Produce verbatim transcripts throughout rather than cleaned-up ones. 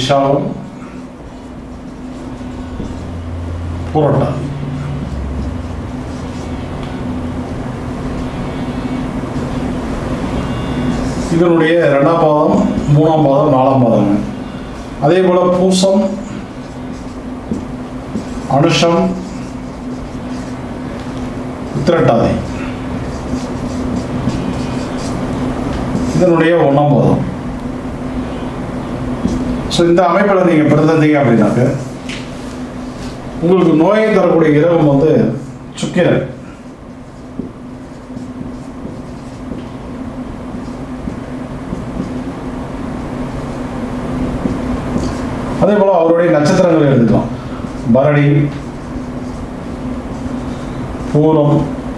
விஷாகம் புரட்டாதி. இதனுடைய ரெண்டாம் பாதம், மூணாம் பாதம், நாலாம் பாதம். அதே போல பூசம், அனுஷம், உத்திரட்டாதி இதனுடைய ஒன்றாம் பாதம். ஸோ இந்த அமைப்பில் நீங்கள் பிறந்தீங்க அப்படின்னாக்க உங்களுக்கு நோயை தரக்கூடிய கிரகம் வந்து சுக்கிரன். அதே போல அவருடைய நட்சத்திரங்களை எடுத்துக்கலாம். பரணி, பூரம்,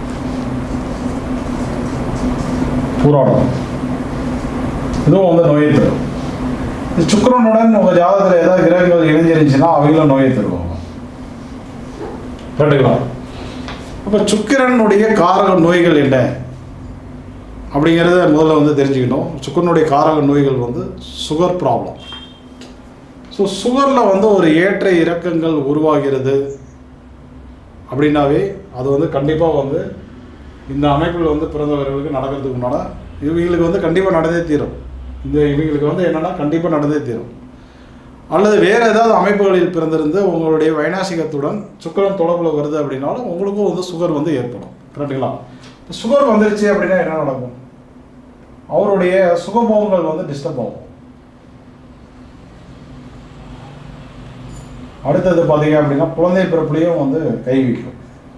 பூராடம் இதுவும் வந்து நோயை தரும். சுக்கிரனுடன் உங்கள் ஜாதகத்தில் ஏதாவது கிரகங்கள் இணைஞ்சிருந்துச்சுன்னா அவங்களும் நோயை தருவாங்க. கேட்டுக்கலாம். அப்போ சுக்கிரனுடைய காரக நோய்கள் என்ன அப்படிங்கிறத முதல்ல வந்து தெரிஞ்சுக்கணும். சுக்கிரனுடைய காரக நோய்கள் வந்து சுகர் ப்ராப்ளம். ஸோ சுகரில் வந்து ஒரு ஏற்ற இறக்கங்கள் உருவாகிறது அப்படின்னாவே அது வந்து கண்டிப்பாக வந்து இந்த அமைப்பில் வந்து பிறந்தவர்களுக்கு நடக்கிறதுக்கு முன்னால் இவங்களுக்கு வந்து கண்டிப்பாக நடந்தே தீரும். இந்த இவங்களுக்கு வந்து என்னென்னா கண்டிப்பாக நடந்தே தீரும். அல்லது வேறு ஏதாவது அமைப்புகளில் பிறந்திருந்து உங்களுடைய வைநாசிகத்துடன் சுக்கிரன் தொடர்பில் வருது அப்படின்னாலும் உங்களுக்கும் வந்து சுகர் வந்து ஏற்படும். கரெக்டுங்களா? இப்போ சுகர் வந்துருச்சு அப்படின்னா என்ன நடக்கும்? அவருடைய சுகபோகங்கள் வந்து டிஸ்டர்ப் ஆகும். அடுத்தது பார்த்தீங்க அப்படின்னா குழந்தை பிறப்புலையும் வந்து கை வைக்கும்.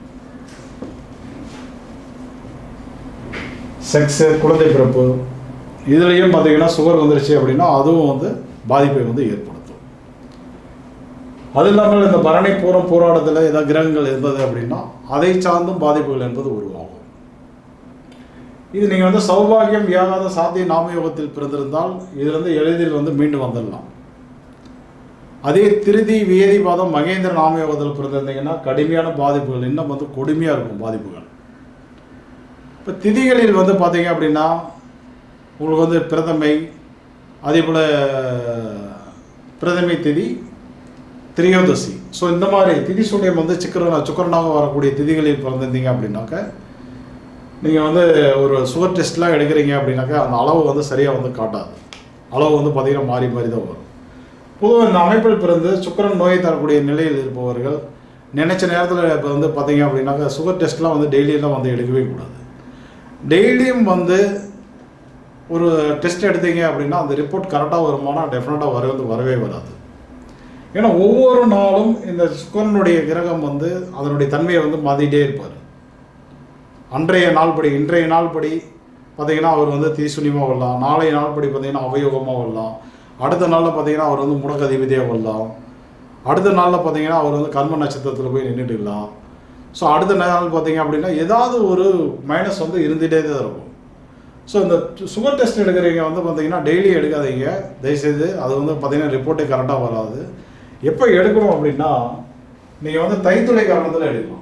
செக்ஸு, குழந்தை பிறப்பு இதுலேயும் பார்த்தீங்கன்னா சுகர் வந்துருச்சு அப்படின்னா அதுவும் வந்து பாதிப்பை வந்து ஏற்படுத்தும். அது இல்லாமல் இந்த பரணி, பூரம், போராட்டத்தில் ஏதாவது கிரகங்கள் இருந்தது அப்படின்னா அதை சார்ந்தும் பாதிப்புகள் என்பது உருவாகும். இது நீங்கள் வந்து சௌபாகியம், வியாகாத, சாத்திய, நாமயோகத்தில் பிறந்திருந்தால் இதிலிருந்து எளிதில் வந்து மீண்டு வந்துடலாம். அதே திருதி, வியதி பாதம், மகேந்திர நாமயோகத்தில் பிறந்திருந்தீங்கன்னா கடுமையான பாதிப்புகள், இன்னும் வந்து கொடுமையாக இருக்கும் பாதிப்புகள். இப்போ திதிகளில் வந்து பார்த்தீங்க அப்படின்னா உங்களுக்கு வந்து பிரதமை, அதே போல் பிரதமை திதி, திரியோதசி. ஸோ இந்த மாதிரி திதி சூன்யம் வந்து சிக்கரன சுக்கரனாக வரக்கூடிய திதிகளில் பிறந்திருந்தீங்க அப்படின்னாக்க நீங்கள் வந்து ஒரு சுகர் டெஸ்ட்லாம் எடுக்கிறீங்க அப்படின்னாக்கா அந்த அளவு வந்து சரியாக வந்து காட்டாது. அளவு வந்து பார்த்திங்கன்னா மாறி மாறி தான் வரும். பொதுவாக இந்த அமைப்பில் பிறந்து சுக்கிரன் நோயை தரக்கூடிய நிலையில் இருப்பவர்கள் நினைச்ச நேரத்தில் இப்போ வந்து பார்த்தீங்க அப்படின்னாக்கா சுகர் டெஸ்ட்லாம் வந்து டெய்லியெல்லாம் வந்து எடுக்கவே கூடாது. டெய்லியும் வந்து ஒரு டெஸ்ட் எடுத்தீங்க அப்படின்னா அந்த ரிப்போர்ட் கரெக்டாக வருமானா டெஃபினட்டாக வர வந்து வரவே வராது. ஏன்னா ஒவ்வொரு நாளும் இந்த சுக்கிரனுடைய கிரகம் வந்து அதனுடைய தன்மையை வந்து மாற்றிக்கிட்டே இருப்பார். அன்றைய நாள்படி இன்றைய நாள்படி பார்த்தீங்கன்னா அவர் வந்து தீசுனியமாக வரலாம், நாளைய நாள்படி பார்த்தீங்கன்னா அவயோகமாக வரலாம், அடுத்த நாளில் பார்த்தீங்கன்னா அவர் வந்து முடக்க அதிபதியாக வரலாம், அடுத்த நாளில் பார்த்தீங்கன்னா அவர் வந்து கர்ம நட்சத்திரத்தில் போய் நின்றுட்டுலாம். ஸோ அடுத்த நாள் பார்த்தீங்க அப்படின்னா ஏதாவது ஒரு மைனஸ் வந்து இருந்துகிட்டே தான் இருக்கும். ஸோ இந்த சுகர் டெஸ்ட் எடுக்கிறீங்க வந்து பார்த்தீங்கன்னா டெய்லி எடுக்காதீங்க தயவுசெய்து. அது வந்து பார்த்தீங்கன்னா ரிப்போர்ட்டே கரெக்டாக வராது. எப்போ எடுக்கணும் அப்படின்னா நீங்கள் வந்து தைத்துளை காரணத்தில் எடுக்கணும்.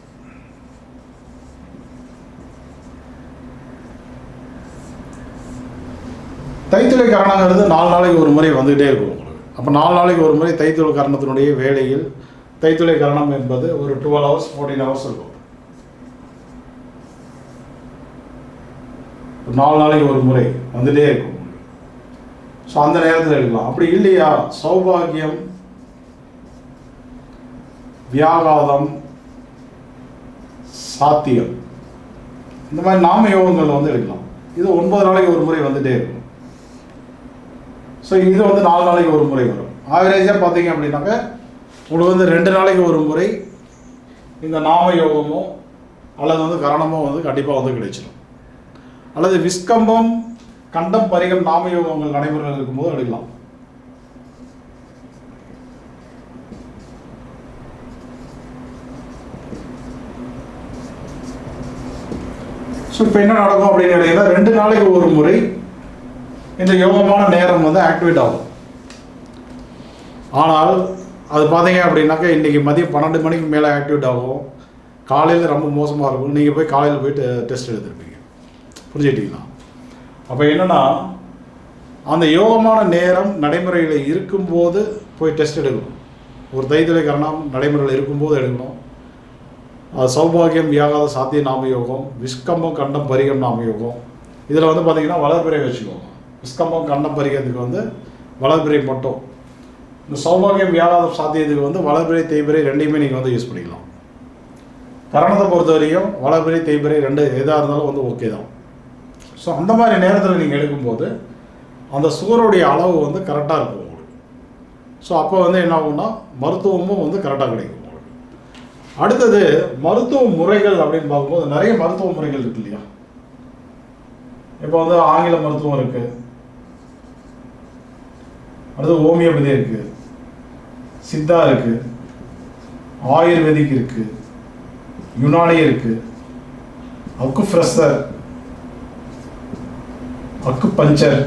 தைத்துளை காரணங்கிறது நாலு நாளைக்கு ஒரு முறை வந்துகிட்டே இருக்கும் உங்களுக்கு. அப்போ நாலு நாளைக்கு ஒரு முறை தைத்துளை காரணத்தினுடைய வேலையில் தைத்துளை காரணம் என்பது ஒரு டுவெல் ஹவர்ஸ் ஃபோர்டீன் ஹவர்ஸ் இருக்கும். நாலு நாளைக்கு ஒரு முறை வந்துட்டே இருக்கும். ஸோ அந்த நேரத்தில் எடுக்கலாம். அப்படி இல்லையா சௌபாகியம், வியாகாதம், சாத்தியம் இந்த மாதிரி நாம யோகங்கள் வந்து எடுக்கலாம். இது ஒன்பது நாளைக்கு ஒரு முறை வந்துட்டே இருக்கும். ஸோ இது வந்து நாலு நாளைக்கு ஒரு முறை வரும். ஆவரேஜாக பார்த்தீங்க அப்படின்னாக்க உங்களுக்கு வந்து ரெண்டு நாளைக்கு ஒரு முறை இந்த நாம யோகமோ அல்லது வந்து கரணமோ வந்து கண்டிப்பாக வந்து கிடைச்சிடும். அல்லது விஸ்கம்பம், கண்டம், பரிகம், நாம யோகங்கள் நடைமுறையில் இருக்கும்போது எடுக்கலாம். ஸோ இப்போ என்ன நடக்கும் அப்படின்னு கேட்டீங்கன்னா ரெண்டு நாளைக்கு ஒரு முறை இந்த யோகமான நேரம் வந்து ஆக்டிவேட் ஆகும். ஆனால் அது பார்த்தீங்க அப்படின்னாக்கா இன்றைக்கி மதியம் பன்னெண்டு மணிக்கு மேலே ஆக்டிவேட் ஆகும். காலையில் ரொம்ப மோசமாக இருக்கும். நீங்கள் போய் காலையில் போயிட்டு டெஸ்ட் எடுத்துருப்பீங்க. புரிஞ்சுக்கிட்டீங்களா? அப்போ என்னென்னா அந்த யோகமான நேரம் நடைமுறையில் இருக்கும்போது போய் டெஸ்ட் எடுக்கணும். ஒரு தைத்துளை கரணம் நடைமுறையில் இருக்கும்போது எடுக்கணும். அது சௌபாகியம் வியாகாத சாத்திய நாம யோகம், விஸ்கம்பம் கண்டம் பரிகம் நாம யோகம். இதில் வந்து பார்த்திங்கன்னா வளர்பிறை வச்சுக்கோங்க. விஸ்கம்பம் கண்டம் பரிகத்துக்கு வந்து வளர்பிறை மட்டும். இந்த சௌபாகியம் வியாகாத சாத்தியத்துக்கு வந்து வளர்பிறை தேய்பிறை ரெண்டையுமே நீங்கள் வந்து யூஸ் பண்ணிக்கலாம். கரணத்தை பொறுத்த வரையும் வளர்பிறை தேய்பிறை ரெண்டு எதாக இருந்தாலும் வந்து ஓகே தான். ஸோ அந்த மாதிரி நேரத்தில் நீங்கள் எடுக்கும்போது அந்த சுகருடைய அளவு வந்து கரெக்டாக இருக்கும் உங்களுக்கு. ஸோ அப்போ வந்து என்ன ஆகும்னா மருத்துவமும் வந்து கரெக்டாக கிடைக்கும் உங்களுக்கு. அடுத்தது மருத்துவ முறைகள் அப்படின்னு பார்க்கும்போது நிறைய மருத்துவ முறைகள் இருக்கு இல்லையா. இப்போ வந்து ஆங்கில மருத்துவம் இருக்குது, அடுத்து ஹோமியோபதி இருக்குது, சித்தா இருக்குது, ஆயுர்வேதிக் இருக்குது, யுனானி இருக்குது, அக்கு ஃப்ரெஷர், அக்கு பஞ்சர்,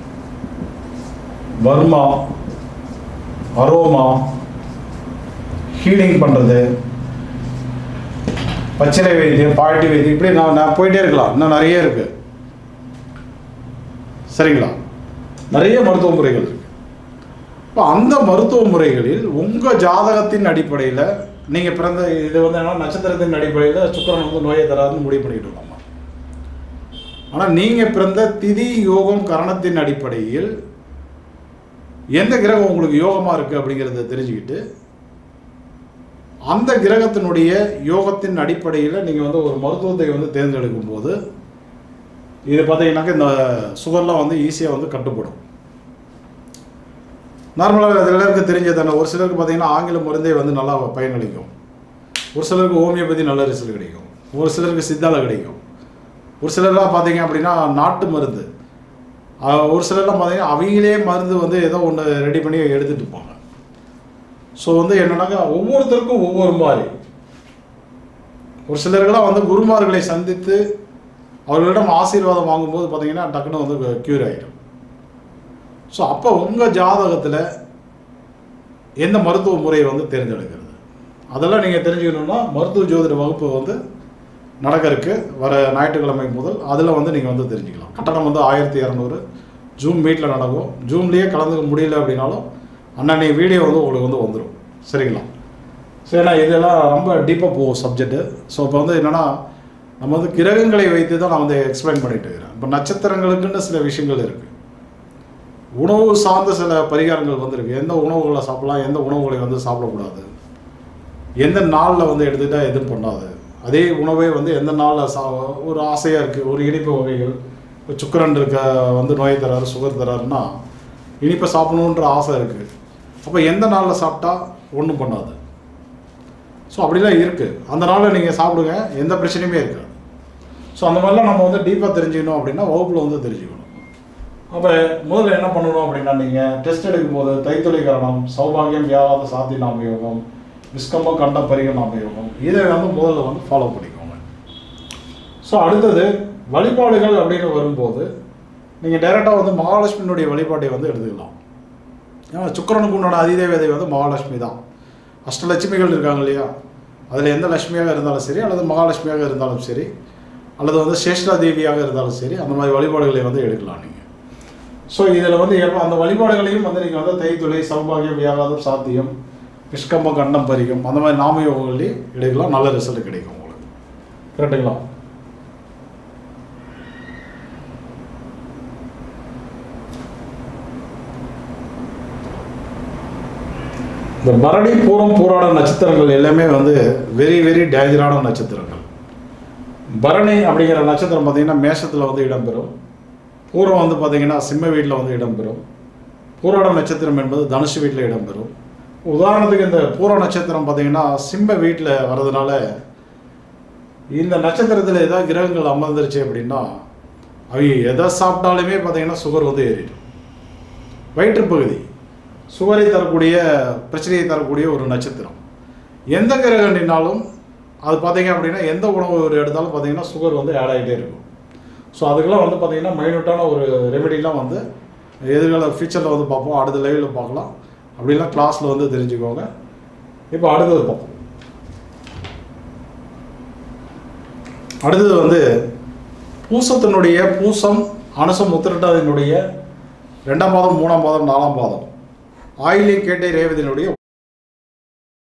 வர்மா, அரோமா, ஹீலிங் பண்ணுறது, பச்சிலை வைத்தியம், பாட்டி வைத்தியம், இப்படி நான் நான் போயிட்டே இருக்கலாம். இன்னும் நிறைய இருக்குது. சரிங்களா? நிறைய மருத்துவ முறைகள் இருக்குது. இப்போ அந்த மருத்துவ முறைகளில் உங்கள் ஜாதகத்தின் அடிப்படையில் நீங்கள் பிறந்த இது வந்து என்ன நட்சத்திரத்தின் அடிப்படையில் சுக்கிரன் வந்து நோயை தராதுன்னு முடிவு பண்ணிட்டு இருக்கோம். ஆனால் நீங்கள் பிறந்த திதி யோகம் கரணத்தின் அடிப்படையில் எந்த கிரகம் உங்களுக்கு யோகமாக இருக்குது அப்படிங்கிறத தெரிஞ்சுக்கிட்டு அந்த கிரகத்தினுடைய யோகத்தின் அடிப்படையில் நீங்கள் வந்து ஒரு மருத்துவத்தை வந்து தேர்ந்தெடுக்கும் போது இது பார்த்தீங்கன்னாக்க இந்த சுகர்லாம் வந்து ஈஸியாக வந்து கட்டுப்படும். நார்மலாக எல்லாருக்கும் தெரிஞ்சதான ஒரு சிலருக்கு பார்த்தீங்கன்னா ஆங்கில மருந்தே வந்து நல்லா பயனளிக்கும், ஒரு சிலருக்கு ஹோமியோபதி நல்ல ரிசல்ட் கிடைக்கும், ஒரு சிலருக்கு சித்தால கிடைக்கும், ஒரு சிலர்லாம் பார்த்தீங்க அப்படின்னா நாட்டு மருந்து, ஒரு சிலர்லாம் பார்த்தீங்கன்னா அவங்களே மருந்து வந்து ஏதோ ஒன்று ரெடி பண்ணி எடுத்துகிட்டு இருப்பாங்க. ஸோ வந்து என்னன்னாக்கா ஒவ்வொருத்தருக்கும் ஒவ்வொரு மாதிரி. ஒரு சிலருக்கெல்லாம் வந்து குருமார்களை சந்தித்து அவர்களிடம் ஆசீர்வாதம் வாங்கும்போது பார்த்தீங்கன்னா டக்குன்னு வந்து க்யூர் ஆகிடும். ஸோ அப்போ உங்கள் ஜாதகத்தில் எந்த மருத்துவ முறையை வந்து தேர்ந்தெடுக்கிறது அதெல்லாம் நீங்கள் தெரிஞ்சுக்கணுன்னா மருத்துவ ஜோதிட வகுப்பு வந்து நடக்க இருக்கு வர ஞாயிற்றுக்கிழமை முதல். அதில் வந்து நீங்கள் வந்து தெரிஞ்சுக்கலாம். கட்டணம் வந்து ஆயிரத்தி இரநூறு. ஜூம் மீட்டில் நடக்கும். ஜூம்லேயே கலந்துக்க முடியல அப்படின்னாலும் அன்னன்னைய வீடியோ வந்து உங்களுக்கு வந்து வந்துடும். சரிங்களா? ஸோ ஏன்னா இதெல்லாம் ரொம்ப டீப்பாக போகும் சப்ஜெக்ட்டு. ஸோ இப்போ வந்து என்னென்னா நம்ம வந்து கிரகங்களை வைத்து தான் நான் வந்து எக்ஸ்பிளைன் பண்ணிட்டு இருக்கிறேன். இப்போ நட்சத்திரங்களுக்குன்னு சில விஷயங்கள் இருக்குது, உணவு சார்ந்த சில பரிகாரங்கள் வந்துருக்கு. எந்த உணவுகளை சாப்பிடலாம், எந்த உணவுகளை வந்து சாப்பிடக்கூடாது, எந்த நாளில் வந்து எடுத்துக்கிட்டால் எதுவும் பண்ணாது, அதே உணவே வந்து எந்த நாளில் சா ஒரு ஆசையாக இருக்குது. ஒரு இனிப்பு வகைகள், இப்போ சுக்கரன் இருக்க வந்து நோயை தராரு, சுகர் தராருன்னா இனிப்பை சாப்பிடணுன்ற ஆசை இருக்குது. அப்போ எந்த நாளில் சாப்பிட்டா ஒன்றும் பண்ணாது. ஸோ அப்படிலாம் இருக்குது. அந்த நாளில் நீங்கள் சாப்பிடுங்க, எந்த பிரச்சனையுமே இருக்காது. ஸோ அந்த மாதிரிலாம் நம்ம வந்து டீப்பாக தெரிஞ்சுக்கணும் அப்படின்னா வகுப்பில் வந்து தெரிஞ்சுக்கணும். அப்போ முதல்ல என்ன பண்ணணும் அப்படின்னா நீங்கள் டெஸ்ட் எடுக்கும்போது தைத்துளை கரணம், சௌபாகியம் வியாகாத சாத்தி நாம யோகம், விஸ்கம்பம் கண்டம் பரிக நாம யோகம், இதை வந்து முதல்ல வந்து ஃபாலோ பண்ணிக்கோங்க. ஸோ அடுத்தது வழிபாடுகள் அப்படின்னு வரும்போது நீங்கள் டைரெக்டாக வந்து மகாலட்சுமியினுடைய வழிபாட்டை வந்து எடுத்துக்கலாம். ஏன்னா சுக்கிரனுக்கு உண்டான அதிதேவதை வந்து மகாலட்சுமி தான். அஷ்டலட்சுமிகள் இருக்காங்க இல்லையா, அதில் எந்த லட்சுமியாக இருந்தாலும் சரி, அல்லது மகாலட்சுமியாக இருந்தாலும் சரி, அல்லது வந்து சேஷ்டா தேவியாக இருந்தாலும் சரி, அந்த மாதிரி வழிபாடுகளை வந்து எடுக்கலாம் நீங்கள். ஸோ இதில் வந்து எப்போ அந்த வழிபாடுகளையும் வந்து நீங்கள் வந்து தைத்துளை, சௌபாகியம், வியாகாதம், சாத்தியம், விஷ்கம்பம், கண்டம் பரிகம் அந்த மாதிரி நாம யோகங்களையும் எடுக்கலாம். நல்ல ரிசல்ட் கிடைக்கும் உங்களுக்கு. கரெக்டுங்களா? இந்த பரணி, பூரம், பூராட நட்சத்திரங்கள் எல்லாமே வந்து வெரி வெரி டேஞ்சரான நட்சத்திரங்கள். பரணி அப்படிங்கிற நட்சத்திரம் பார்த்தீங்கன்னா மேஷத்தில் வந்து இடம்பெறும். பூரம் வந்து பார்த்தீங்கன்னா சிம்ம வீட்டில் வந்து இடம்பெறும். பூராட நட்சத்திரம் என்பது தனுசு வீட்டில் இடம்பெறும். உதாரணத்துக்கு இந்த பூர நட்சத்திரம் பார்த்தீங்கன்னா சிம்ம வீட்டில் வர்றதுனால இந்த நட்சத்திரத்தில் ஏதாவது கிரகங்கள் அமர்ந்துருச்சு அப்படின்னா அவங்க எதை சாப்பிட்டாலுமே பார்த்தீங்கன்னா சுகர் வந்து ஏறிடும். வயிற்றுப்பகுதி சுகரை தரக்கூடிய பிரச்சனையை தரக்கூடிய ஒரு நட்சத்திரம். எந்த கிரகம் நின்னாலும் அது பார்த்தீங்க அப்படின்னா எந்த உணவு ஒரு எடுத்தாலும் பார்த்தீங்கன்னா சுகர் வந்து ஆட் ஆகிட்டே இருக்கும். ஸோ அதுக்கெல்லாம் வந்து பார்த்தீங்கன்னா மைனூட்டான ஒரு ரெமெடிலாம் வந்து எதிர்கால ஃபியூச்சரில் வந்து பார்ப்போம். அடுத்த லைவில் பார்க்கலாம். அப்படிலாம் கிளாஸில் வந்து தெரிஞ்சுக்கோங்க. இப்போ அடுத்தது பார்ப்போம். அடுத்தது வந்து பூசத்தினுடைய பூசம், அனுசம், உத்திரட்டாதினுடைய ரெண்டாம் பாதம், மூணாம் பாதம், நாலாம் பாதம், ஆயில்யம் கேட்டை ரேவதியினுடைய